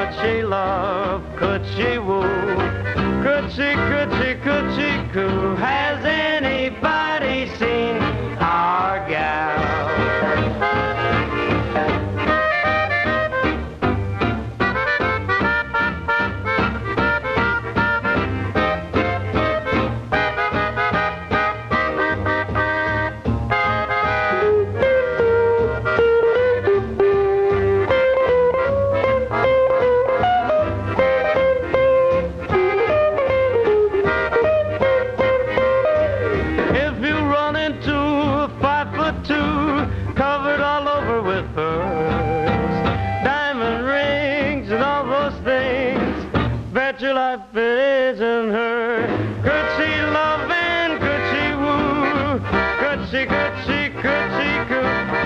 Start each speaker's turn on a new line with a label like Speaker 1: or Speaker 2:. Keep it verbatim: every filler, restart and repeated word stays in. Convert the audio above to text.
Speaker 1: Could she love? Could she woo? Could she, could she, could she coo? Has anybody seen our gal? Covered all over with pearls, diamond rings and all those things. Bet your life it isn't her. Could she love and could she woo? Could she, could she, could she, could